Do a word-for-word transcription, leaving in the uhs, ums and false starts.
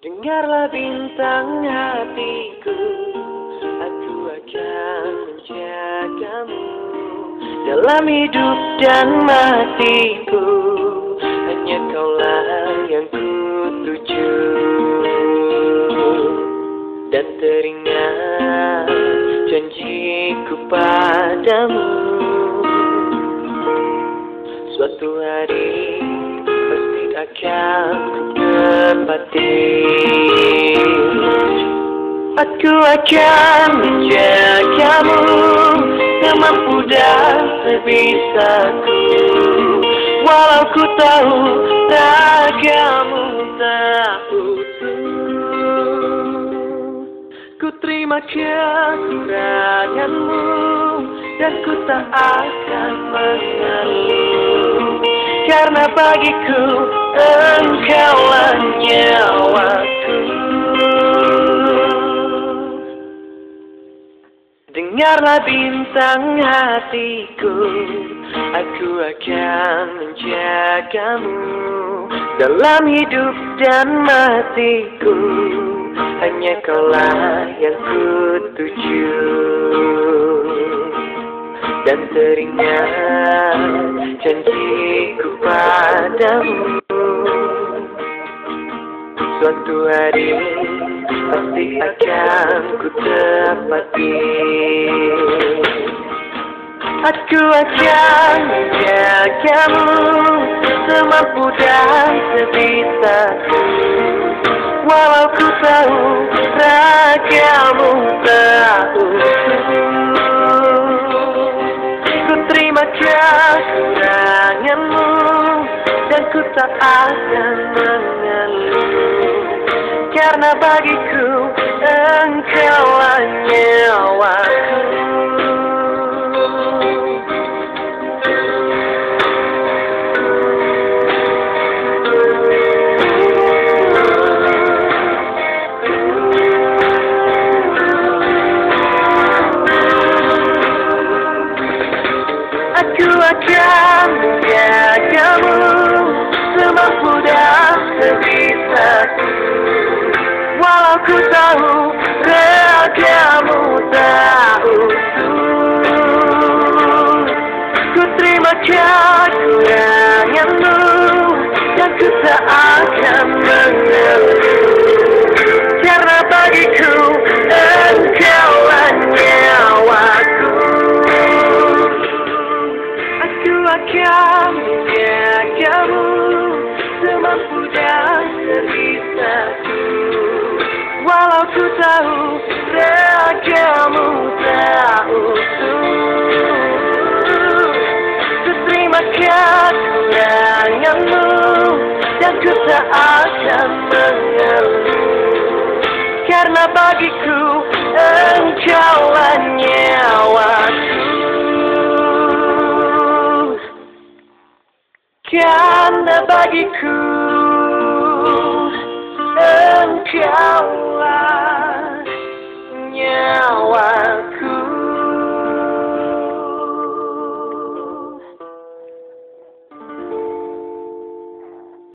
Dengarlah bintang hatiku, aku akan menjagamu dalam hidup dan matiku. Hanya kaulah yang ku tuju. Dan teringat janjiku padamu, suatu hari pasti akan ku tepati. Aku akan menjagamu semampu dan sebisaku, walau ku tahu ragamu tak utuh. Ku terima kekuranganmu dan ku tak akan mengeluh, karena bagiku engkaulah nyawaku. Dengarlah bintang hatiku, aku akan menjagamu dalam hidup dan matiku. Hanya kaulah yang ku tuju. Dan teringat janjiku padamu, suatu hari pasti akan ku tepati. Aku akan menjagamu semampu dan sebisaku, walau ku tahu ragamu tak utuh. Ku terima kekuranganmu dan ku tak akan mengeluh, karena bagiku engkaulah nyawaku. Aku akan menjagamu semampu dan sebisaku, walau ku tahu ragamu tak utuh. Ku terima kekuranganmu dan ku tak akan mengeluh, karena bagiku engkaulah nyawaku. Aku akan menjagamu semampu dan sebisaku, walau ku tahu ragamu tak utuh. Ku terima kekuranganmu dan ku tak akan mengeluh, karena bagiku engkaulah nyawaku. Karena bagiku